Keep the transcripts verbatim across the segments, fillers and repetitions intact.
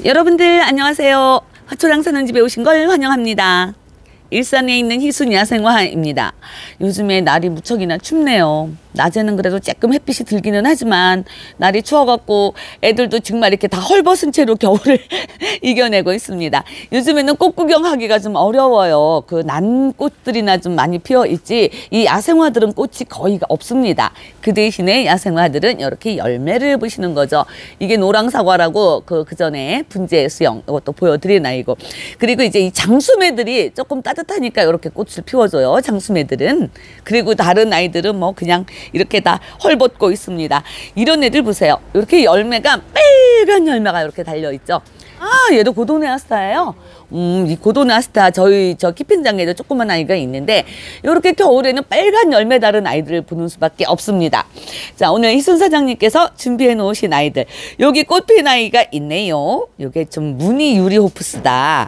여러분들 안녕하세요. 화초랑 사는 집에 오신 걸 환영합니다. 일산에 있는 희순 야생화입니다. 요즘에 날이 무척이나 춥네요. 낮에는 그래도 조금 햇빛이 들기는 하지만 날이 추워갖고 애들도 정말 이렇게 다 헐벗은 채로 겨울을 이겨내고 있습니다. 요즘에는 꽃 구경하기가 좀 어려워요. 그 난 꽃들이나 좀 많이 피어 있지 이 야생화들은 꽃이 거의 없습니다. 그 대신에 야생화들은 이렇게 열매를 보시는 거죠. 이게 노랑사과라고 그, 그 전에 분재 수영 이것도 보여드린 아이고, 그리고 이제 이 장수매들이 조금 따뜻하니까 이렇게 꽃을 피워줘요. 장수매들은. 그리고 다른 아이들은 뭐 그냥 이렇게 다 헐벗고 있습니다. 이런 애들 보세요. 이렇게 열매가 빨간 열매가 이렇게 달려있죠. 아, 얘도 고도네아스타예요. 음, 이 고도네아스타 저희 저 키핀장에도 조그만 아이가 있는데 이렇게 겨울에는 빨간 열매 다른 아이들을 보는 수밖에 없습니다. 자, 오늘 희순 사장님께서 준비해 놓으신 아이들, 여기 꽃핀 아이가 있네요. 요게 좀 무늬 유리호프스다.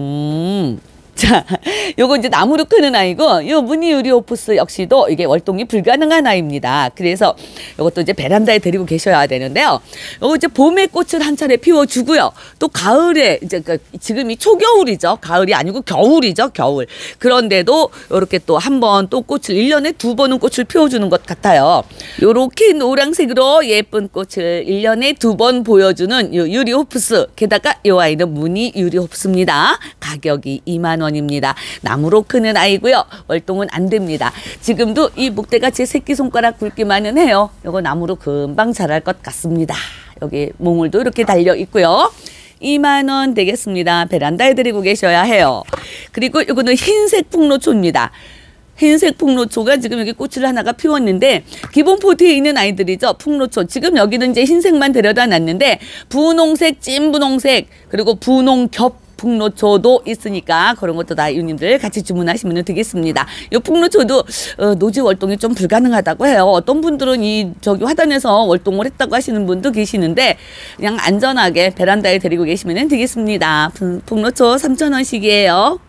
음. 자, 요거 이제 나무로 크는 아이고, 요 무늬 유리호프스 역시도 이게 월동이 불가능한 아이입니다. 그래서 요것도 이제 베란다에 데리고 계셔야 되는데요. 요거 이제 봄에 꽃을 한 차례 피워주고요. 또 가을에, 이제 그 지금이 초겨울이죠. 가을이 아니고 겨울이죠. 겨울. 그런데도 요렇게 또 한 번 또 꽃을 일 년에 두 번은 꽃을 피워주는 것 같아요. 요렇게 노란색으로 예쁜 꽃을 일 년에 두 번 보여주는 요 유리호프스. 게다가 요 아이는 무늬 유리호프스입니다. 가격이 이만 원. 입니다. 나무로 크는 아이고요. 월동은 안 됩니다. 지금도 이 목대가 제 새끼손가락 굵기만은 해요. 이거 나무로 금방 자랄 것 같습니다. 여기 몽울도 이렇게 달려 있고요. 이만 원 되겠습니다. 베란다에 데리고 계셔야 해요. 그리고 이거는 흰색 풍로초입니다. 흰색 풍로초가 지금 여기 꽃을 하나가 피웠는데 기본 포트에 있는 아이들이죠. 풍로초. 지금 여기는 이제 흰색만 데려다 놨는데 분홍색, 찐 분홍색, 그리고 분홍 겹 풍로초도 있으니까 그런 것도 다 유님들 같이 주문하시면 되겠습니다. 이 풍로초도 어, 노지 월동이 좀 불가능하다고 해요. 어떤 분들은 이 저기 화단에서 월동을 했다고 하시는 분도 계시는데 그냥 안전하게 베란다에 데리고 계시면 되겠습니다. 풍로초 삼천 원씩이에요.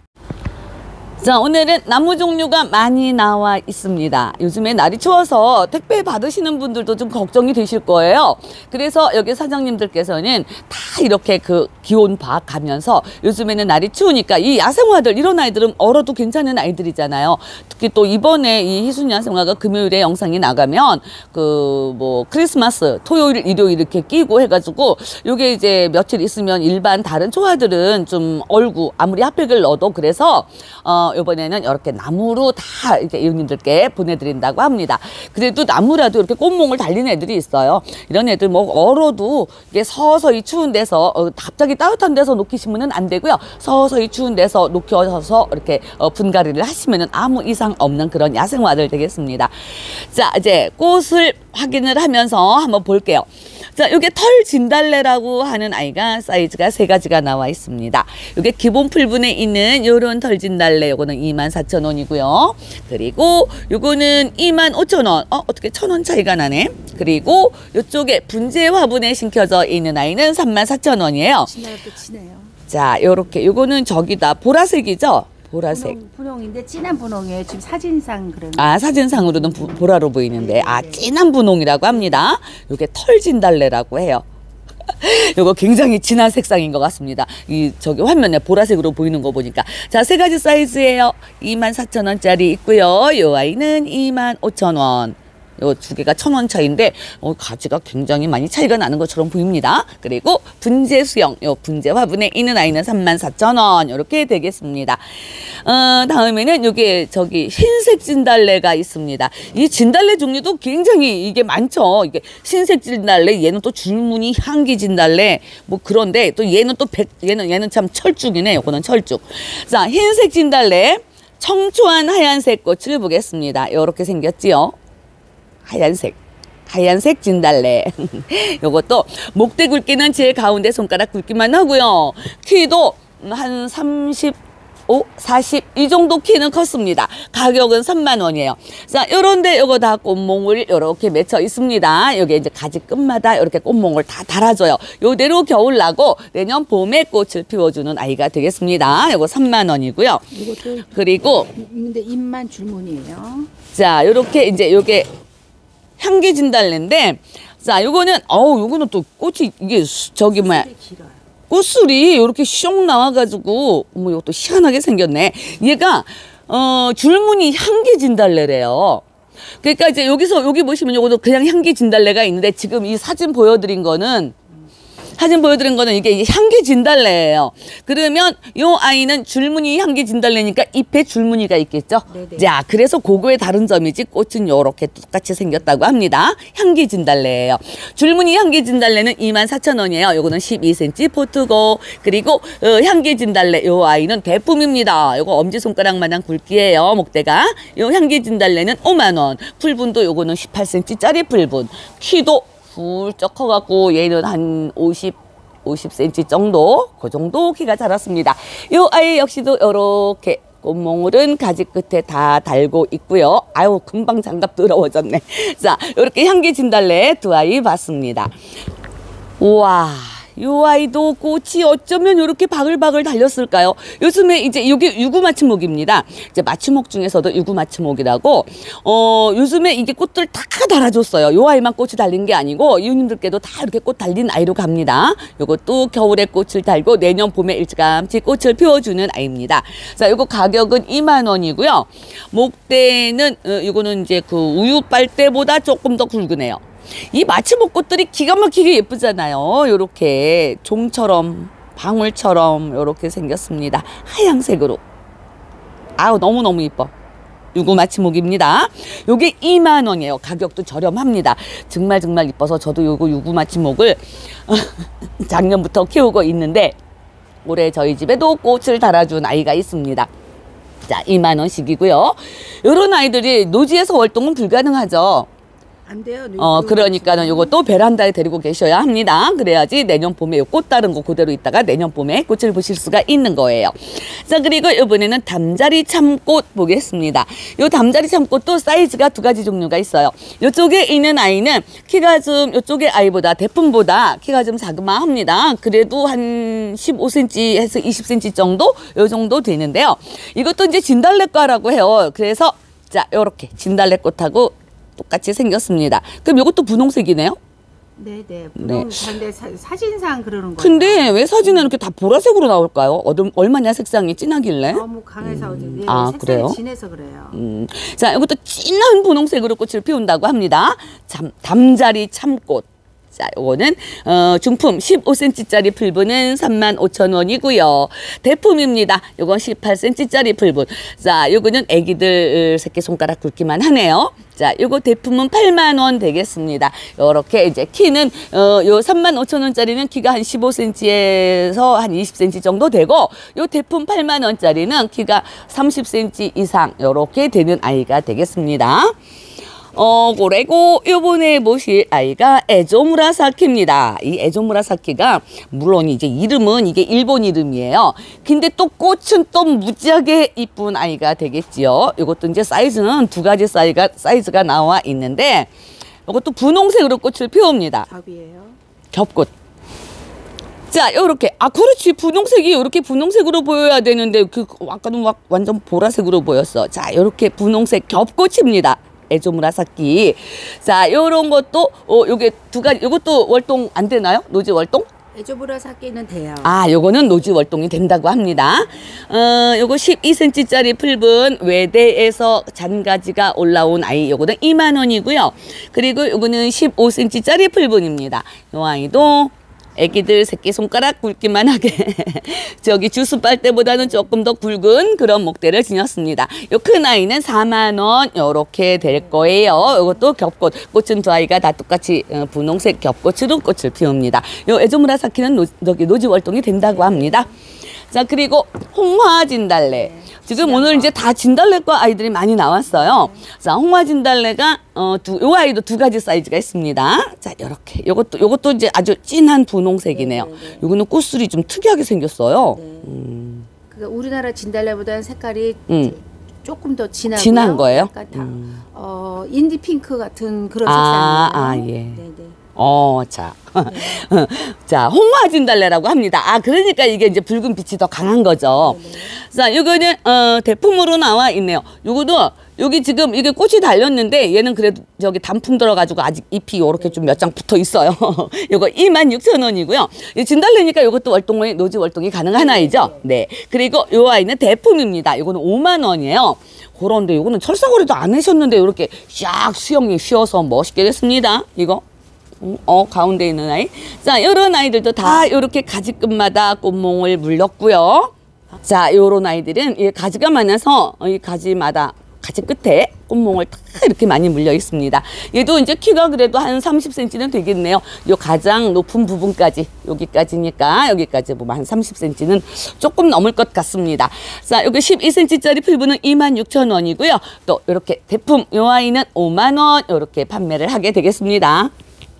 자, 오늘은 나무 종류가 많이 나와 있습니다. 요즘에 날이 추워서 택배 받으시는 분들도 좀 걱정이 되실 거예요. 그래서 여기 사장님들께서는 다 이렇게 그 기온 파악 가면서 요즘에는 날이 추우니까 이 야생화들, 이런 아이들은 얼어도 괜찮은 아이들이잖아요. 특히 또 이번에 이 희순 야생화가 금요일에 영상이 나가면 그 뭐 크리스마스 토요일, 일요일 이렇게 끼고 해가지고 요게 이제 며칠 있으면 일반 다른 초화들은 좀 얼고 아무리 핫팩을 넣어도 그래서 어 이번에는 이렇게 나무로 다 이렇게 이웃님들께 보내드린다고 합니다. 그래도 나무라도 이렇게 꽃몽을 달리는 애들이 있어요. 이런 애들 뭐 얼어도 이게 서서히 추운 데서 어, 갑자기 따뜻한 데서 놓기시면 안 되고요. 서서히 추운 데서 놓여서 이렇게 어, 분갈이를 하시면 아무 이상 없는 그런 야생화들 되겠습니다. 자, 이제 꽃을 확인을 하면서 한번 볼게요. 자, 요게 털 진달래라고 하는 아이가 사이즈가 세 가지가 나와 있습니다. 요게 기본 풀분에 있는 요런 털 진달래, 요거는 이만 사천 원이고요. 그리고 요거는 이만 오천 원. 어, 어떻게 천 원 차이가 나네. 그리고 요쪽에 분재 화분에 심겨져 있는 아이는 삼만 사천 원이에요. 진달래도 진해요. 자, 요렇게 요거는 저기다 보라색이죠? 보라색. 분홍, 분홍인데 진한 분홍이에요. 지금 사진상 그런. 아, 사진상으로는 부, 보라로 보이는데, 네, 아, 진한 분홍이라고 합니다. 요게 털 진달래라고 해요. 요거 굉장히 진한 색상인 것 같습니다. 이 저기 화면에 보라색으로 보이는 거 보니까. 자, 세 가지 사이즈예요. 이만 사천 원짜리 있고요. 요 아이는 이만 오천 원. 요 두 개가 천 원 차이인데 어, 가지가 굉장히 많이 차이가 나는 것처럼 보입니다. 그리고 분재 수영, 요 분재 화분에 있는 아이는 삼만 사천 원 이렇게 되겠습니다. 어, 다음에는 요게 저기 흰색 진달래가 있습니다. 이 진달래 종류도 굉장히 이게 많죠. 이게 흰색 진달래, 얘는 또 줄무늬 향기 진달래, 뭐 그런데 또 얘는 또 백, 얘는 얘는 참 철쭉이네. 요거는 철쭉. 자, 흰색 진달래, 청초한 하얀색 꽃을 보겠습니다. 요렇게 생겼지요. 하얀색, 하얀색 진달래. 요것도 목대 굵기는 제 가운데 손가락 굵기만 하고요. 키도 한 삼십오, 사십 이 정도 키는 컸습니다. 가격은 삼만 원이에요. 자, 요런데 요거 다 꽃몽을 요렇게 맺혀 있습니다. 여기 이제 가지 끝마다 이렇게 꽃몽을 다 달아줘요. 요대로 겨울 나고 내년 봄에 꽃을 피워주는 아이가 되겠습니다. 요거 삼만 원이고요. 이것도 그리고 근데 잎만 줄무늬예요. 자, 요렇게 이제 요게 향기 진달래인데, 자, 요거는, 어우, 요거는 또 꽃이, 이게, 저기, 뭐야, 꽃술이 이렇게 쇽 나와가지고, 어머, 이것도 희한하게 생겼네. 얘가, 어, 줄무늬 향기 진달래래요. 그러니까 이제 여기서, 여기 보시면 요것도 그냥 향기 진달래가 있는데, 지금 이 사진 보여드린 거는, 사진 보여드린 거는 이게 이제 향기 진달래예요. 그러면 요 아이는 줄무늬 향기 진달래니까 잎에 줄무늬가 있겠죠. 네네. 자, 그래서 그거의 다른 점이지 꽃은 요렇게 똑같이 생겼다고 합니다. 향기 진달래예요. 줄무늬 향기 진달래는 이만 사천 원이에요. 요거는 십이 센티미터 포트고, 그리고 어, 향기 진달래 요 아이는 대품입니다. 요거 엄지손가락마냥 굵기예요. 목대가. 요 향기 진달래는 오만 원. 풀분도 요거는 십팔 센티미터짜리 풀분. 키도 훌쩍 커갖고 얘는 한 오십, 오십 센티미터 정도, 그 정도 키가 자랐습니다. 이 아이 역시도 이렇게 꽃몽울은 가지 끝에 다 달고 있고요. 아유, 금방 장갑 더러워졌네. 자, 이렇게 향기 진달래 두 아이 봤습니다. 우와. 요 아이도 꽃이 어쩌면 이렇게 바글바글 달렸을까요? 요즘에 이제 이게 유구 맞춤목입니다. 이제 맞춤목 중에서도 유구 맞춤목이라고, 어, 요즘에 이게 꽃들 다 달아줬어요. 요 아이만 꽃이 달린 게 아니고, 이웃님들께도 다 이렇게 꽃 달린 아이로 갑니다. 요것도 겨울에 꽃을 달고 내년 봄에 일찌감치 꽃을 피워주는 아이입니다. 자, 요거 가격은 이만 원이고요. 목대는, 어, 요거는 이제 그 우유 빨대보다 조금 더 굵으네요. 이 맞춤목 꽃들이 기가 막히게 예쁘잖아요. 요렇게 종처럼 방울처럼 요렇게 생겼습니다. 하얀색으로. 아우, 너무너무 이뻐. 요거 맞춤목입니다. 요게 이만 원이에요. 가격도 저렴합니다. 정말 정말 이뻐서 저도 요거 유구 맞춤목을 작년부터 키우고 있는데, 올해 저희 집에도 꽃을 달아준 아이가 있습니다. 자, 이만 원씩이고요. 요런 아이들이 노지에서 월동은 불가능하죠. 안 돼요. 어, 그러니까는 요것도 베란다에 데리고 계셔야 합니다. 그래야지 내년 봄에 요 꽃 다른 거 그대로 있다가 내년 봄에 꽃을 보실 수가 있는 거예요. 자, 그리고 이번에는 담자리 참꽃 보겠습니다. 요 담자리 참꽃도 사이즈가 두 가지 종류가 있어요. 요쪽에 있는 아이는 키가 좀 요쪽의 아이보다 대품보다 키가 좀 자그마합니다. 그래도 한 십오 센티미터에서 이십 센티미터 정도 요 정도 되는데요. 이것도 이제 진달래과라고 해요. 그래서 자, 요렇게 진달래꽃하고 똑같이 생겼습니다. 그럼 이것도 분홍색이네요? 네네. 분홍, 근데 사, 사진상 그러는 거예요. 근데 왜 사진은 이렇게 다 보라색으로 나올까요? 어둠, 얼마나 색상이 진하길래? 너무 강해서 음. 예, 아, 색상이 그래요? 진해서 그래요. 음. 자, 이것도 진한 분홍색으로 꽃을 피운다고 합니다. 잠, 담자리 참꽃. 자, 요거는 어, 중품 십오 센티미터짜리 풀분은 삼만 오천 원이고요. 대품입니다. 요건 십팔 센티미터짜리 풀분. 자, 요거는 애기들 새끼손가락 굵기만 하네요. 자, 요거 대품은 팔만 원 되겠습니다. 요렇게 이제 키는 어, 요 삼만 오천 원짜리는 키가 한 십오 센티미터에서 한 이십 센티미터 정도 되고, 요 대품 팔만 원짜리는 키가 삼십 센티미터 이상 요렇게 되는 아이가 되겠습니다. 어, 그리고 요번에 보실 아이가 에조무라사키입니다. 이 에조무라사키가 물론 이제 이름은 이게 일본 이름이에요. 근데 또 꽃은 또 무지하게 이쁜 아이가 되겠지요. 이것도 이제 사이즈는 두 가지 사이즈가, 사이즈가 나와 있는데, 이것도 분홍색으로 꽃을 피웁니다. 겹이에요. 겹꽃. 자, 요렇게. 아, 그렇지. 분홍색이 요렇게 분홍색으로 보여야 되는데, 그, 아까는 막 완전 보라색으로 보였어. 자, 요렇게 분홍색 겹꽃입니다. 에조무라사키. 자, 요런 것도, 어, 요게 두 가지, 요것도 월동 안 되나요? 노지 월동? 에조무라사키는 돼요. 아, 요거는 노지 월동이 된다고 합니다. 어, 요거 십이 센티미터짜리 풀분, 외대에서 잔가지가 올라온 아이, 요거는 이만 원이고요. 그리고 요거는 십오 센티미터짜리 풀분입니다. 요 아이도 애기들 새끼손가락 굵기만 하게 저기 주스 빨대보다는 조금 더 굵은 그런 목대를 지녔습니다. 요 큰 아이는 사만 원 요렇게 될 거예요. 이것도 겹꽃. 꽃은 두 아이가 다 똑같이 분홍색 겹꽃으로 꽃을 피웁니다. 요 에조무라사키는 노, 저기 노지 월동이 된다고 합니다. 자, 그리고 홍화진달래. 네, 지금 오늘 이제 다 진달래과 아이들이 많이 나왔어요. 네. 자, 홍화진달래가 어, 두, 요 아이도 두 가지 사이즈가 있습니다. 자, 요렇게. 요것도 요것도 이제 아주 진한 분홍색이네요. 네, 네, 네. 요거는 꽃술이 좀 특이하게 생겼어요. 네. 음. 그러니까 우리나라 진달래보다는 색깔이 음. 조금 더 진하고요. 진한 거예요? 약간 다, 음. 어, 인디 핑크 같은 그런 아, 색상이에요. 아, 예. 네네. 어, 자. 네. 자, 홍화진달래라고 합니다. 아, 그러니까 이게 이제 붉은 빛이 더 강한 거죠. 네네. 자, 요거는, 어, 대품으로 나와 있네요. 요거도 여기 지금 이게 꽃이 달렸는데 얘는 그래도 저기 단풍 들어가지고 아직 잎이 요렇게 좀 몇 장 붙어 있어요. 요거 이만 육천 원이고요. 진달래니까 요것도 월동이, 노지 월동이 가능한 아이죠. 네. 그리고 요 아이는 대품입니다. 요거는 오만 원이에요. 그런데 요거는 철사거리도 안 하셨는데 요렇게 샥 수영이 쉬어서 멋있게 됐습니다. 이거. 어, 가운데 있는 아이. 자, 요런 아이들도 다 요렇게 가지끝마다 꽃몽을 물렸고요. 자, 요런 아이들은 이 가지가 많아서 이 가지마다 가지 끝에 꽃몽을 다 이렇게 많이 물려 있습니다. 얘도 이제 키가 그래도 한 삼십 센티미터는 되겠네요. 요 가장 높은 부분까지, 여기까지니까 여기까지 보면 한 삼십 센티미터는 조금 넘을 것 같습니다. 자, 여기 십이 센티미터짜리 풀분은 이만 육천 원이고요. 또 이렇게 대품 요 아이는 오만 원 이렇게 판매를 하게 되겠습니다.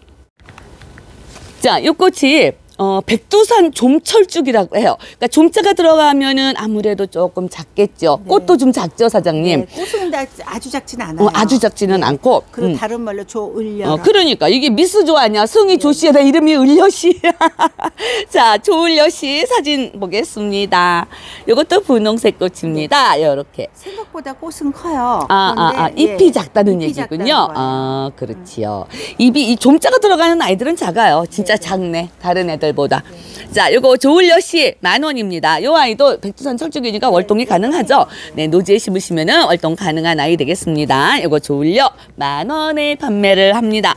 자, 요 꽃이 어, 백두산 좀철쭉이라고 해요. 그러니까 좀자가 들어가면은 아무래도 조금 작겠죠. 네. 꽃도 좀 작죠, 사장님. 네, 꽃은 다 아주 작진 않아요. 어, 아주 작지는 네. 않고. 그리고 음. 다른 말로 조을려. 어, 그러니까 이게 미스조 아니야. 승희 조씨에다 이름이 을려씨. 자, 조을려씨 사진 보겠습니다. 이것도 분홍색 꽃입니다. 요렇게. 생각보다 꽃은 커요. 아, 아, 아, 그런데, ip이 예, 작다는 잎이 얘기군요. 작다는 거예요. 아, 그렇지요. 잎이 이 좀자가 들어가는 아이들은 작아요. 진짜 작네. 다른 애들보다. 자, 요거 조을려씨 만 원입니다. 요 아이도 백두산 철쭉이니까 월동이 가능하죠. 네, 노지에 심으시면은 월동 가능한 아이 되겠습니다. 요거 조을려 만 원에 판매를 합니다.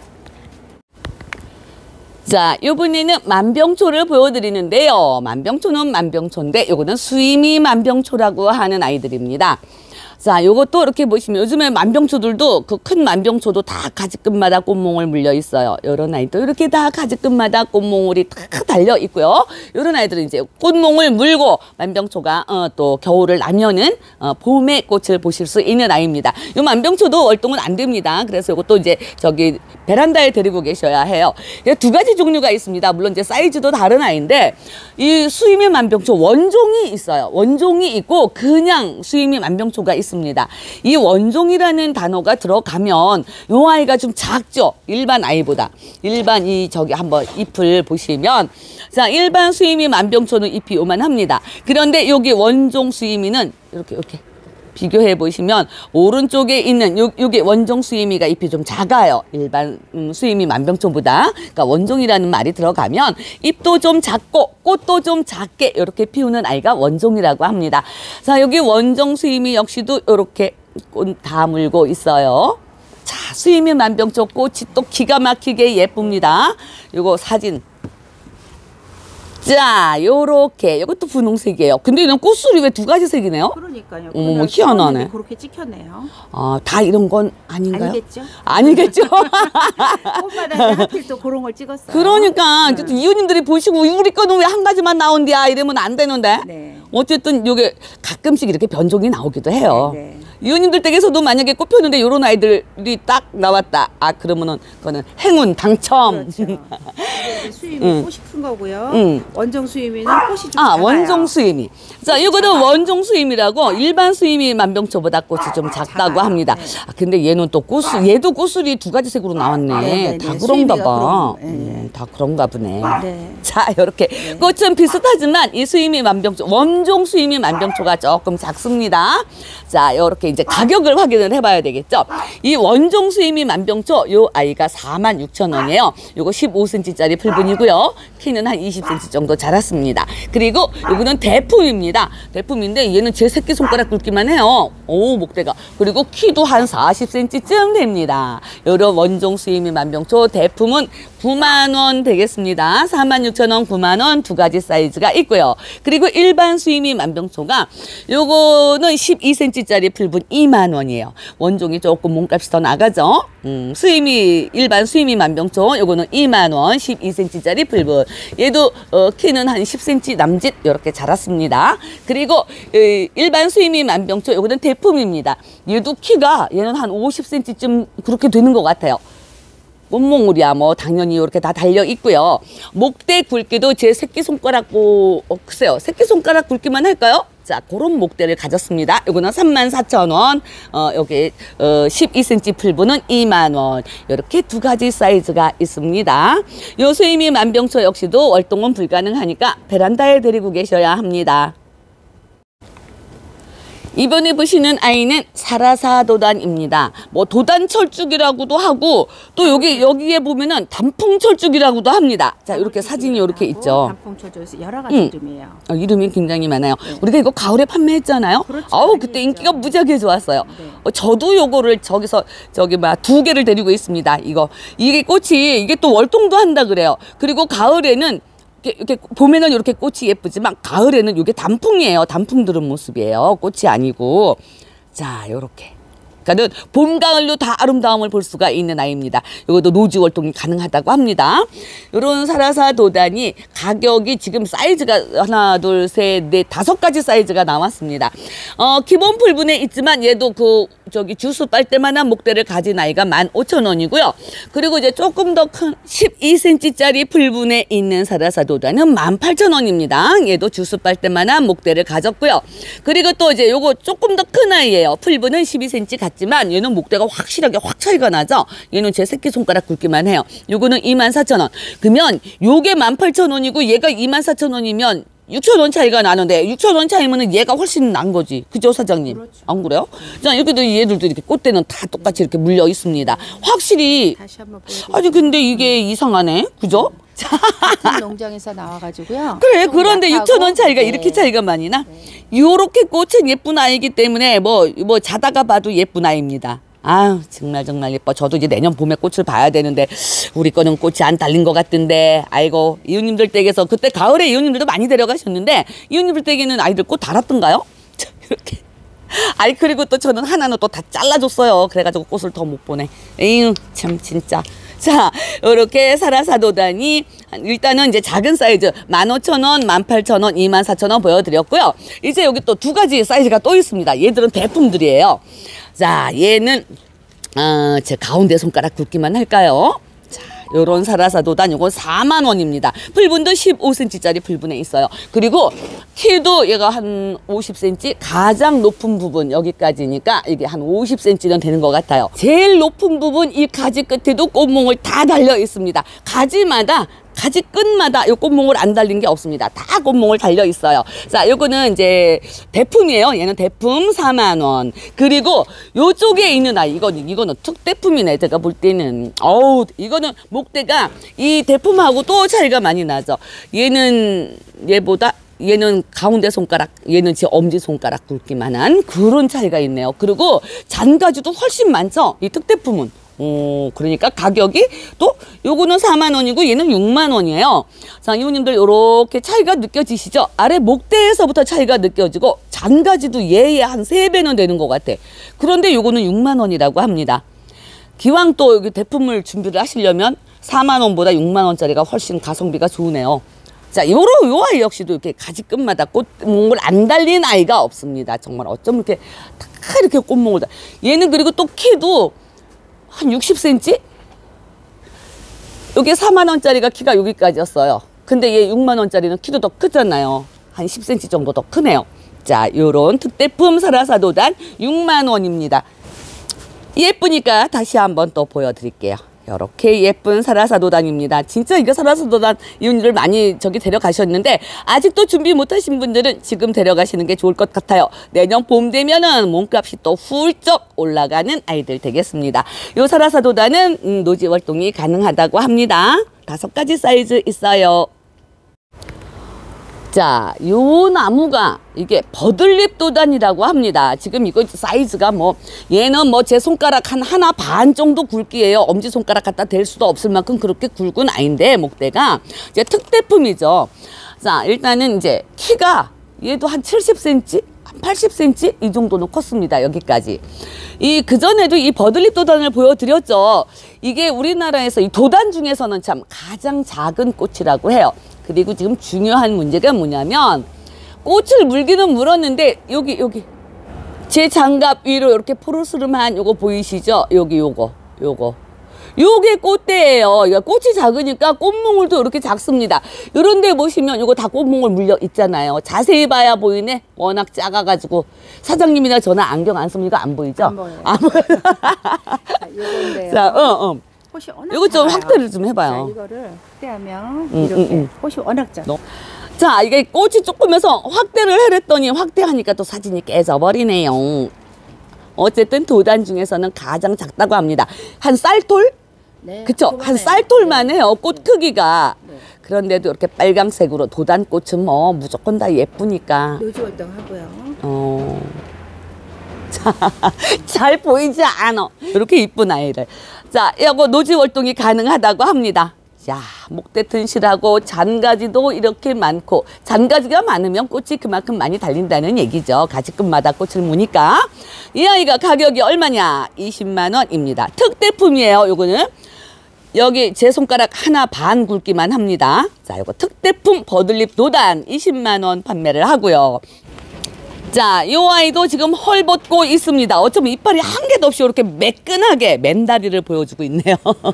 자, 요번에는 만병초를 보여드리는데요. 만병초는 만병초인데 요거는 수이미 만병초라고 하는 아이들입니다. 자, 요것도 이렇게 보시면 요즘에 만병초들도 그 큰 만병초도 다 가지끝마다 꽃몽을 물려 있어요. 요런 아이도 이렇게 다 가지끝마다 꽃몽울이 다 달려 있고요. 요런 아이들은 이제 꽃몽을 물고 만병초가 어, 또 겨울을 나면은 어, 봄에 꽃을 보실 수 있는 아이입니다. 요 만병초도 월동은 안 됩니다. 그래서 요것도 이제 저기 베란다에 데리고 계셔야 해요. 두 가지 종류가 있습니다. 물론 이제 사이즈도 다른 아이인데 이 수이미 만병초 원종이 있어요. 원종이 있고 그냥 수이미 만병초가 있습니다. 이 원종이라는 단어가 들어가면 요 아이가 좀 작죠. 일반 아이보다. 일반 이 저기 한번 잎을 보시면 자, 일반 수이미 만병초는 잎이 요만합니다. 그런데 여기 원종 수이미는 이렇게 이렇게 비교해 보시면 오른쪽에 있는 요, 요게 원종 수이미가 잎이 좀 작아요. 일반 음, 수이미 만병초보다. 그러니까 원종이라는 말이 들어가면 잎도 좀 작고 꽃도 좀 작게 이렇게 피우는 아이가 원종이라고 합니다. 자, 여기 원종 수이미 역시도 이렇게 꽃 다 물고 있어요. 자, 수이미 만병초 꽃이 또 기가 막히게 예쁩니다. 요거 사진. 자, 요렇게. 이것도 분홍색이에요. 근데 이런 꽃술이 왜 두 가지 색이네요? 그러니까요. 어머, 그냥 희한하네. 찍었는데 그렇게 찍혔네요. 아, 다 이런 건 아닌가요? 아니겠죠? 아니겠죠? 꽃마다 하필 또 그런 걸 찍었어요. 그러니까 네. 이웃님들이 보시고 우리 거는 왜 한 가지만 나온디야 이러면 안 되는데. 네. 어쨌든 요게 가끔씩 이렇게 변종이 나오기도 해요. 네, 네. 이웃님들 댁에서도 만약에 꽃 폈는데 요런 아이들이 딱 나왔다. 아, 그러면은 그거는 행운 당첨. 그렇죠. 이게 수임이 음. 꽃이 큰 거고요. 음. 원종 수임이는 꽃이 좀 아, 작아요. 원종 수임이. 자, 이거는 원종 수임이라고 일반 수임이 만병초보다 꽃이 좀 작다고 작아요. 합니다. 네. 아, 근데 얘는 또 꽃술, 얘도 꽃술이 두 가지 색으로 나왔네. 네, 네, 다 네. 그런가 수임이가 봐. 그런, 네. 음, 다 그런가 보네. 네. 자, 이렇게 꽃은 비슷하지만 이 수임이 만병초, 원종 수임이 만병초가 조금 작습니다. 자, 이렇게 이제 가격을 확인을 해봐야 되겠죠. 이 원종 수임이 만병초, 요 아이가 사만 육천 원이에요. 요거 십오 센티미터짜리 풀분이고요. 키는 한 이십 센티미터 정도 자랐습니다. 그리고 요거는 대품입니다. 대품인데 얘는 제 새끼손가락 굵기만 해요. 오, 목대가. 그리고 키도 한 사십 센티미터쯤 됩니다. 요런 원종 수임이 만병초 대품은 구만 원 되겠습니다. 사만 육천 원, 구만 원 두 가지 사이즈가 있고요. 그리고 일반 수임이 만병초가 요거는 십이 센티미터짜리 풀분 이만 원이에요. 원종이 조금 몸값이 더 나가죠. 음, 수임이 일반 수임이 만병초 요거는 이만 원, 십이 센티미터짜리 풀분. 얘도 어, 키는 한 십 센티미터 남짓 이렇게 자랐습니다. 그리고 에, 일반 수임이 만병초 요거는 대품입니다. 얘도 키가 얘는 한 오십 센티미터쯤 그렇게 되는 것 같아요. 꽃몽울이야 뭐 당연히 이렇게 다 달려 있고요. 목대 굵기도 제 새끼손가락 고 어, 글쎄요 새끼손가락 굵기만 할까요? 자, 그런 목대를 가졌습니다. 요거는 삼만 사천 원, 어, 여기 어, 십이 센티미터 풀분은 이만 원. 이렇게 두 가지 사이즈가 있습니다. 요 수임이 만병초 역시도 월동은 불가능하니까 베란다에 데리고 계셔야 합니다. 이번에 보시는 아이는 사라사도단입니다. 뭐 도단철쭉이라고도 하고 또 여기 여기에 보면은 단풍철쭉이라고도 합니다. 자, 이렇게 사진이 이렇게 있죠. 단풍철쭉 여러 가지 음. 이름이에요. 어, 이름이 굉장히 많아요. 우리가 이거 가을에 판매했잖아요. 그렇죠. 아우 많이 그때 했죠. 인기가 무지하게 좋았어요. 네. 어, 저도 요거를 저기서 저기 막 두 개를 데리고 있습니다. 이거 이게 꽃이 이게 또 월동도 한다 그래요. 그리고 가을에는 이렇게, 이렇게 봄에는 이렇게 꽃이 예쁘지만 가을에는 이게 단풍이에요. 단풍 들은 모습이에요. 꽃이 아니고. 자, 요렇게. 그러니까는 봄, 가을로 다 아름다움을 볼 수가 있는 아이입니다. 이것도 노지 월동이 가능하다고 합니다. 요런 사라사 도단이 가격이 지금 사이즈가 하나, 둘, 셋, 넷, 다섯 가지 사이즈가 나왔습니다. 어, 기본 풀분에 있지만 얘도 그 저기 주스 빨대만한 목대를 가진 아이가 만 오천 원이고요. 그리고 이제 조금 더 큰 십이 센티미터짜리 풀분에 있는 사라사 도단은 만 팔천 원입니다. 얘도 주스 빨대만한 목대를 가졌고요. 그리고 또 이제 요거 조금 더 큰 아이예요. 풀분은 십이 센티미터 같지만 얘는 목대가 확실하게 확 차이가 나죠. 얘는 제 새끼손가락 굵기만 해요. 요거는 이만 사천 원. 그러면 요게 만 팔천 원이고 얘가 이만 사천 원이면 육천 원 차이가 나는데 육천 원 차이면은 얘가 훨씬 난 거지. 그죠, 사장님? 그렇죠. 안 그래요? 자, 이렇게도 얘들도 이렇게 꽃대는 다 똑같이 이렇게 물려 있습니다. 확실히 다시 한번 보여드릴게요. 아니 근데 이게 이상하네. 그죠? 같은 농장에서 나와가지고요. 그래, 좀 그런데 약하고, 육천 원 차이가 네. 이렇게 차이가 많이 나? 요렇게 꽃은 예쁜 아이기 때문에 뭐, 뭐 자다가 봐도 예쁜 아이입니다. 아유, 정말 정말 예뻐. 저도 이제 내년 봄에 꽃을 봐야 되는데 우리 거는 꽃이 안 달린 것 같은데 아이고, 이웃님들 댁에서 그때 가을에 이웃님들도 많이 데려가셨는데 이웃님들 댁에는 아이들 꽃 달았던가요? 이렇게. 아이, 그리고 또 저는 하나는 또 다 잘라줬어요. 그래가지고 꽃을 더 못 보내. 에휴, 참 진짜. 자, 요렇게 사라사도단이 일단은 이제 작은 사이즈 만 오천 원, 만 팔천 원, 이만 사천 원 보여드렸고요. 이제 여기 또 두 가지 사이즈가 또 있습니다. 얘들은 대품들이에요. 자, 얘는 어, 제 가운데 손가락 굵기만 할까요? 자, 요런 사라사도단 요건 사만 원입니다. 풀분도 십오 센티미터짜리 풀분에 있어요. 그리고 키도 얘가 한 오십 센티미터, 가장 높은 부분 여기까지니까 이게 한 오십 센티미터는 되는 것 같아요. 제일 높은 부분 이 가지 끝에도 꽃몽을 다 달려 있습니다. 가지마다 가지 끝마다 요 꽃몽을 안 달린 게 없습니다. 다 꽃몽을 달려 있어요. 자, 요거는 이제 대품이에요. 얘는 대품 사만 원. 그리고 요쪽에 있는 아이, 이거는, 이거는 특대품이네. 제가 볼 때는. 어우, 이거는 목대가 이 대품하고 또 차이가 많이 나죠. 얘는 얘보다 얘는 가운데 손가락, 얘는 제 엄지손가락 굵기만한 그런 차이가 있네요. 그리고 잔가지도 훨씬 많죠. 이 특대품은. 어, 그러니까 가격이 또 요거는 사만 원이고 얘는 육만 원이에요. 자, 이모님들 요렇게 차이가 느껴지시죠? 아래 목대에서부터 차이가 느껴지고 잔가지도 얘의 한 세 배는 되는 것 같아. 그런데 요거는 육만 원이라고 합니다. 기왕 또 여기 대품을 준비를 하시려면 사만 원보다 육만 원짜리가 훨씬 가성비가 좋으네요. 자, 요로, 요 아이 역시도 이렇게 가지 끝마다 꽃몽을 안 달린 아이가 없습니다. 정말 어쩜 이렇게 다 이렇게 꽃몽을 달. 얘는 그리고 또 키도 한 육십 센티미터? 여기 사만 원짜리가 키가 여기까지였어요. 근데 얘 육만 원짜리는 키도 더 크잖아요. 한 십 센티미터 정도 더 크네요. 자, 요런 특대품 사라사도단 육만 원입니다. 예쁘니까 다시 한번 또 보여드릴게요. 이렇게 예쁜 사라사도단입니다. 진짜 이게 사라사도단 이웃님들 많이 저기 데려가셨는데 아직도 준비 못하신 분들은 지금 데려가시는 게 좋을 것 같아요. 내년 봄 되면은 몸값이 또 훌쩍 올라가는 아이들 되겠습니다. 요 사라사도단은 음, 노지 활동이 가능하다고 합니다. 다섯 가지 사이즈 있어요. 자, 요 나무가 이게 버들잎 도단이라고 합니다. 지금 이거 사이즈가 뭐 얘는 뭐 제 손가락 한 하나 반 정도 굵기예요. 엄지손가락 갖다 댈 수도 없을 만큼 그렇게 굵은 아이인데 목대가 이제 특대품이죠. 자, 일단은 이제 키가 얘도 한 칠십 센티미터, 한 팔십 센티미터 이 정도는 컸습니다. 여기까지. 이 그전에도 이 버들잎 도단을 보여드렸죠. 이게 우리나라에서 이 도단 중에서는 참 가장 작은 꽃이라고 해요. 그리고 지금 중요한 문제가 뭐냐면 꽃을 물기는 물었는데 여기 여기 제 장갑 위로 이렇게 포르스름한 요거 보이시죠? 여기 요거 요거 요게 꽃대예요. 꽃이 작으니까 꽃몽울도 이렇게 작습니다. 이런 데 보시면 요거 다 꽃몽울 물려 있잖아요. 자세히 봐야 보이네. 워낙 작아가지고 사장님이나 저는 안경 안 씁니까? 안 보이죠? 안 보여요. 안 보여요. 자, 요건데요. 자, 어, 어. 꽃이 워낙 요거 좀 작아요. 확대를 좀 해봐요. 자, 이거를 확대하면 음, 이렇게 음, 음. 꽃이 워낙 작아. 너- 자, 이게 꽃이 조금해서 확대를 해랬더니 확대하니까 또 사진이 깨져버리네요. 어쨌든 도단 중에서는 가장 작다고 합니다. 한 쌀톨? 네, 그쵸? 한 쌀톨만 해요. 꽃 크기가. 네. 그런데도 이렇게 빨강색으로 도단꽃은 뭐 무조건 다 예쁘니까. 노지 활동하고요. 어. 자, 잘 보이지 않아. 이렇게 이쁜 아이를. 자, 이거 노지 활동이 가능하다고 합니다. 자, 목대 튼실하고 잔가지도 이렇게 많고, 잔가지가 많으면 꽃이 그만큼 많이 달린다는 얘기죠. 가지끝마다 꽃을 무니까. 이 아이가 가격이 얼마냐? 이십만 원입니다. 특대품이에요, 요거는. 여기 제 손가락 하나 반 굵기만 합니다. 자, 요거 특대품 버들잎 도단 이십만 원 판매를 하고요. 자, 이 아이도 지금 헐벗고 있습니다. 어쩌면 이빨이 한 개도 없이 이렇게 매끈하게 맨다리를 보여주고 있네요.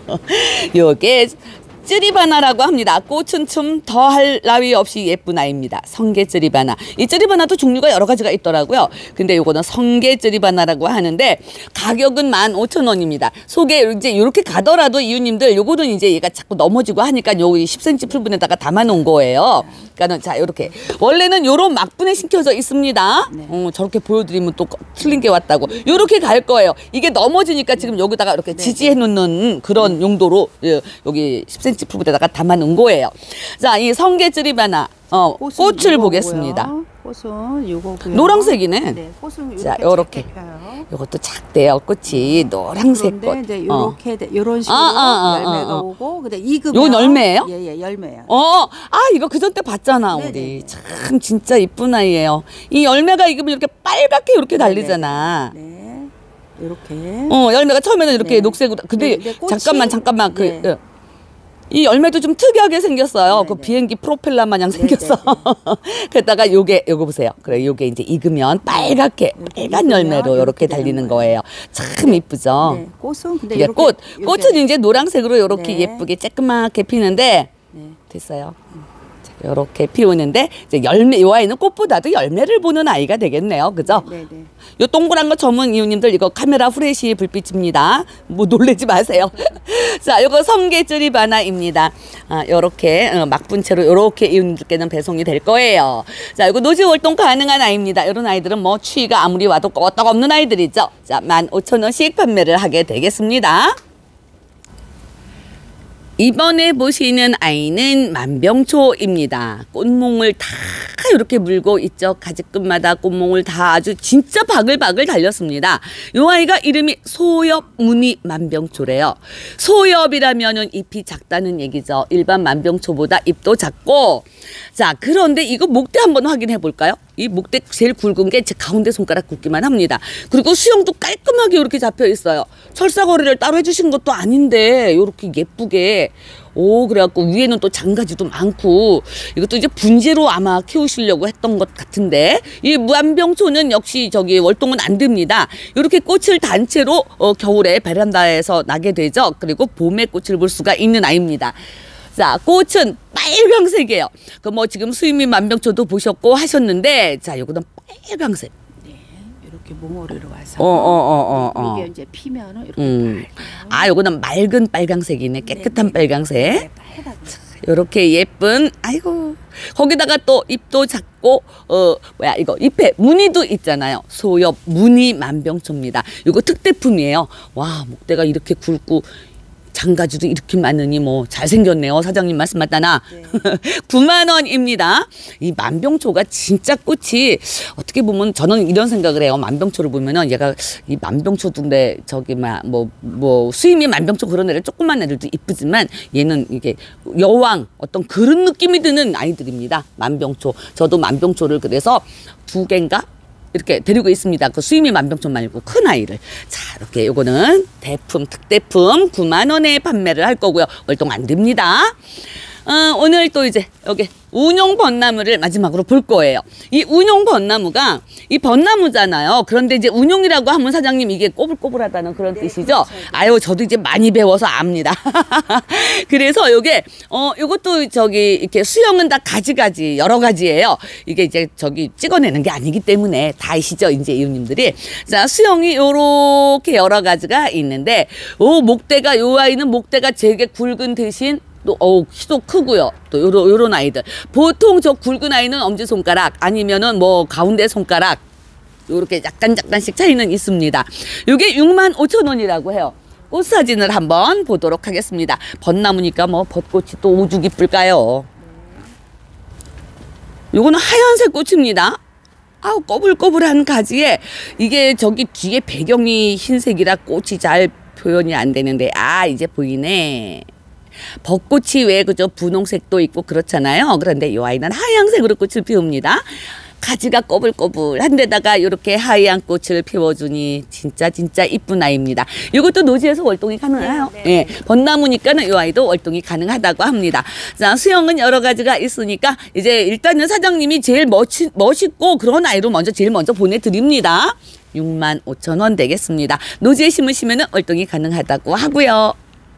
요게 찌리바나라고 합니다. 꽃은 좀 더할 나위 없이 예쁜 아이입니다. 성게 찌리바나. 이 찌리바나도 종류가 여러 가지가 있더라고요. 근데 요거는 성게 찌리바나라고 하는데 가격은 만 오천 원입니다. 속에 이제 이렇게 가더라도 이웃님들 요거는 이제 얘가 자꾸 넘어지고 하니까 요 십 센티미터 풀분에다가 담아 놓은 거예요. 그러니까는 자, 요렇게 원래는 요런 막분에 심겨져 있습니다. 네. 어, 저렇게 보여드리면 또 틀린 게 왔다고. 요렇게 갈 거예요. 이게 넘어지니까 지금 여기다가 이렇게 네. 지지해 놓는 그런 용도로 예, 여기 십 센티미터 풀분에다가 담아 놓은 거예요. 자, 이 성게 찌리바나 어, 꽃은 꽃을 요거고요. 보겠습니다. 꽃은 요거고요. 노란색이네. 네, 꽃은 자, 이렇게 요렇게. 작게 펴요. 요것도 작대요. 꽃이 노란색 그런데 꽃. 이제 어. 요렇게 돼- 요런 식으로 아, 아, 아, 열매가 아, 아. 오고 근데 익으면 요건 열매예요? 예, 예, 열매예요. 어, 아, 이거 그전 때 봤잖아, 네네네. 우리. 참, 진짜 이쁜 아이예요. 이 열매가 익으면 이렇게 빨갛게 이렇게 달리잖아. 네. 요렇게. 어, 열매가 처음에는 이렇게 네. 녹색으로. 근데, 네, 근데 꽃이- 잠깐만, 잠깐만. 그, 네. 그, 이 열매도 좀 특이하게 생겼어요. 네, 그 네. 비행기 프로펠러 마냥 네, 생겼어. 그러다가 요게, 요거 보세요. 그래, 요게 이제 익으면 빨갛게, 이렇게 빨간 익으면 열매로 이렇게 이렇게 달리는 되는 거예요. 참 이쁘죠? 네, 꽃은 근데 이게 요렇게, 꽃, 요렇게- 꽃은 이제 노란색으로 이렇게 네. 예쁘게 쬐끄맣게 피는데, 네. 됐어요. 자, 이렇게 피우는데 이제 열매, 이 아이는 꽃보다도 열매를 보는 아이가 되겠네요, 그죠? 네, 네. 요 동그란 거 전문 이웃님들 이거 카메라 후레쉬 불빛입니다. 뭐 놀래지 마세요. 자, 요거 성게 찌리바나입니다. 아, 요렇게 어, 막분채로 요렇게 이웃님들께는 배송이 될 거예요. 자, 요거 노지 활동 가능한 아이입니다. 이런 아이들은 뭐 추위가 아무리 와도 끄떡 없는 아이들이죠. 자, 만 오천 원씩 판매를 하게 되겠습니다. 이번에 보시는 아이는 만병초입니다. 꽃몽을 다 이렇게 물고 있죠. 가지끝마다 꽃몽을 다 아주 진짜 바글바글 달렸습니다. 이 아이가 이름이 소엽 무늬 만병초래요. 소엽이라면은 잎이 작다는 얘기죠. 일반 만병초보다 잎도 작고. 자, 그런데 이거 목대 한번 확인해 볼까요? 이 목대 제일 굵은 게 제 가운데 손가락 굵기만 합니다. 그리고 수영도 깔끔하게 이렇게 잡혀 있어요. 철사거리를 따로 해주신 것도 아닌데 이렇게 예쁘게. 오, 그래갖고 위에는 또 장가지도 많고 이것도 이제 분재로 아마 키우시려고 했던 것 같은데 이 무한병초는 역시 저기 월동은 안 됩니다. 이렇게 꽃을 단체로 어, 겨울에 베란다에서 나게 되죠. 그리고 봄에 꽃을 볼 수가 있는 아이입니다. 자, 꽃은 빨강색이에요. 그 뭐 지금 수입민 만병초도 보셨고 하셨는데 자, 요거는 빨강색. 이렇게 몽어리로 와서 어, 어, 어, 어, 어. 이게 이제 피면은 이렇게 음. 빨개요. 아, 요거는 맑은 빨강색이네. 깨끗한 네, 네. 빨강색. 네, 빨갛게. 요렇게 예쁜, 아이고. 거기다가 또 잎도 작고, 어, 뭐야, 이거 잎에 무늬도 있잖아요. 소엽 무늬 만병초입니다. 요거 특대품이에요. 와, 목대가 이렇게 굵고, 장가지도 이렇게 많으니 뭐 잘생겼네요. 사장님 말씀 맞다나. 네. 구만 원입니다. 이 만병초가 진짜 꽃이 어떻게 보면 저는 이런 생각을 해요. 만병초를 보면은 얘가 이 만병초인데 저기 막뭐뭐 뭐 수임이 만병초 그런 애들 조그만 애들도 이쁘지만 얘는 이게 여왕 어떤 그런 느낌이 드는 아이들입니다. 만병초. 저도 만병초를 그래서 두 개인가? 이렇게 데리고 있습니다. 그 수임이 만병초 말고 큰 아이를. 자, 이렇게 요거는 대품, 특대품 구만 원에 판매를 할 거고요. 월동 안 됩니다. 어, 오늘 또 이제 여기 운용 벚나무를 마지막으로 볼 거예요. 이 운용 벚나무가 이 벚나무잖아요. 그런데 이제 운용이라고 하면 사장님 이게 꼬불꼬불하다는 그런 네, 뜻이죠. 그렇죠. 아유, 저도 이제 많이 배워서 압니다. 그래서 요게 어 요것도 저기 이렇게 수영은 다 가지가지 여러 가지예요. 이게 이제 저기 찍어내는 게 아니기 때문에 다 아시죠, 이제 이웃님들이. 자, 수영이 요렇게 여러 가지가 있는데 요 목대가 요 아이는 목대가 되게 굵은 대신 또 어, 키도 크고요. 또 요런 요런 아이들. 보통 저 굵은 아이는 엄지 손가락 아니면은 뭐 가운데 손가락 요렇게 약간 약간씩 차이는 있습니다. 요게 육만 오천 원이라고 해요. 꽃 사진을 한번 보도록 하겠습니다. 벚나무니까 뭐 벚꽃이 또 오죽 이쁠까요? 요거는 하얀색 꽃입니다. 아우 꼬불꼬불한 가지에 이게 저기 뒤에 배경이 흰색이라 꽃이 잘 표현이 안 되는데 아 이제 보이네. 벚꽃이 왜 그저 분홍색도 있고 그렇잖아요. 그런데 이 아이는 하얀색으로 꽃을 피웁니다. 가지가 꼬불꼬불한 데다가 이렇게 하얀 꽃을 피워주니 진짜 진짜 이쁜 아이입니다. 이것도 노지에서 월동이 가능해요. 네, 예, 네. 네, 벚나무니까는 이 아이도 월동이 가능하다고 합니다. 자, 수영은 여러 가지가 있으니까 이제 일단은 사장님이 제일 멋지, 멋있고 그런 아이로 먼저 제일 먼저 보내드립니다. 육만 오천 원 되겠습니다. 노지에 심으시면 월동이 가능하다고 하고요.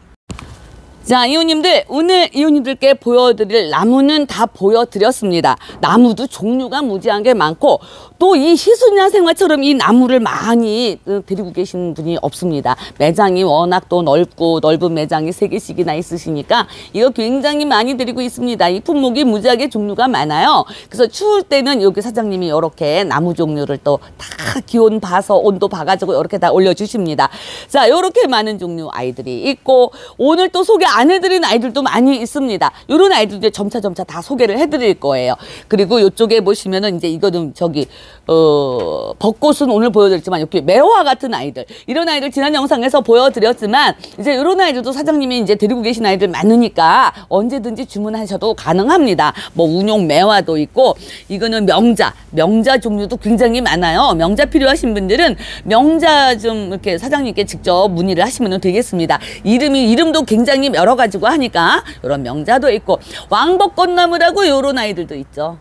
자, 이호님들 오늘 이호님들께 보여드릴 나무는 다 보여드렸습니다. 나무도 종류가 무지한 게 많고 또 이 희순야 생화처럼 이 나무를 많이 데리고 계신 분이 없습니다. 매장이 워낙 또 넓고 넓은 매장이 세 개씩이나 있으시니까 이거 굉장히 많이 데리고 있습니다. 이 품목이 무지하게 종류가 많아요. 그래서 추울 때는 여기 사장님이 이렇게 나무 종류를 또 다 기온 봐서 온도 봐가지고 이렇게 다 올려주십니다. 자, 이렇게 많은 종류 아이들이 있고 오늘 또 소개 안 해드린 아이들도 많이 있습니다. 이런 아이들 이제 점차 점차 다 소개를 해드릴 거예요. 그리고 이쪽에 보시면은 이제 이거는 저기 어 벚꽃은 오늘 보여드렸지만 이렇게 매화 같은 아이들 이런 아이들 지난 영상에서 보여드렸지만 이제 이런 아이들도 사장님이 이제 데리고 계신 아이들 많으니까 언제든지 주문하셔도 가능합니다. 뭐 운용 매화도 있고 이거는 명자 명자 종류도 굉장히 많아요. 명자 필요하신 분들은 명자 좀 이렇게 사장님께 직접 문의를 하시면 되겠습니다. 이름이 이름도 굉장히 여러 가지고 하니까 이런 명자도 있고 왕벚꽃나무라고 이런 아이들도 있죠.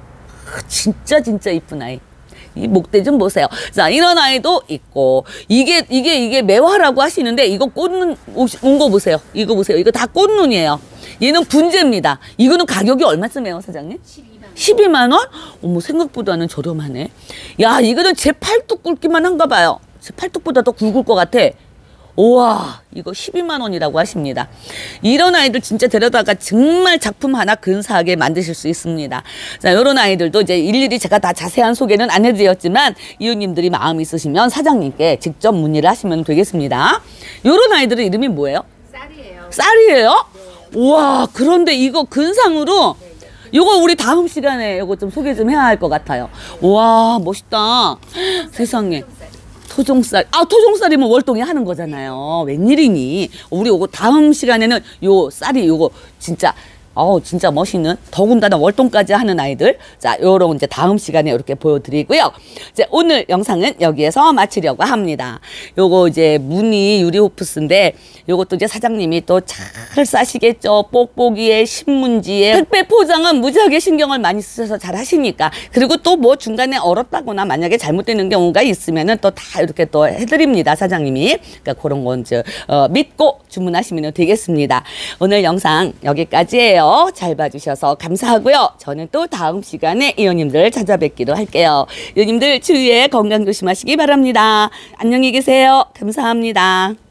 진짜 진짜 이쁜 아이. 이 목대 좀 보세요. 자, 이런 아이도 있고 이게 이게 이게 매화라고 하시는데 이거 꽃눈 온 거 보세요. 이거 보세요. 이거 다 꽃눈이에요. 얘는 분재입니다. 이거는 가격이 얼마쯤이에요, 사장님? 십이만 원? 어머, 생각보다는 저렴하네. 야, 이거는 제 팔뚝 굵기만 한가 봐요. 제 팔뚝보다 더 굵을 것 같아. 우와, 이거 십이만 원이라고 하십니다. 이런 아이들 진짜 데려다가 정말 작품 하나 근사하게 만드실 수 있습니다. 자, 이런 아이들도 이제 일일이 제가 다 자세한 소개는 안 해드렸지만 이웃님들이 마음 있으시면 사장님께 직접 문의를 하시면 되겠습니다. 이런 아이들은 이름이 뭐예요? 쌀이에요. 쌀이에요? 네. 우와, 그런데 이거 근상으로 요거 우리 다음 시간에 요거 좀 소개 좀 해야 할 것 같아요. 와, 멋있다. 세상에. 토종쌀. 아, 토종쌀이면 월동이 하는 거잖아요. 웬일이니. 우리 요거 다음 시간에는 요 쌀이 요거 진짜 어우, 진짜 멋있는 더군다나 월동까지 하는 아이들. 자, 요런 이제 다음 시간에 이렇게 보여드리고요. 이제 오늘 영상은 여기에서 마치려고 합니다. 요거 이제 무늬 유리호프스인데 요것도 이제 사장님이 또 잘 싸시겠죠. 뽁뽁이에 신문지에 택배 포장은 무지하게 신경을 많이 쓰셔서 잘 하시니까. 그리고 또 뭐 중간에 얼었다거나 만약에 잘못되는 경우가 있으면은 또 다 이렇게 또 해드립니다. 사장님이. 그러니까 그런 건 저, 어, 믿고 주문하시면 되겠습니다. 오늘 영상 여기까지예요. 잘 봐주셔서 감사하고요. 저는 또 다음 시간에 이호님들 찾아뵙기로 할게요. 이호님들 주위에 건강 조심하시기 바랍니다. 안녕히 계세요. 감사합니다.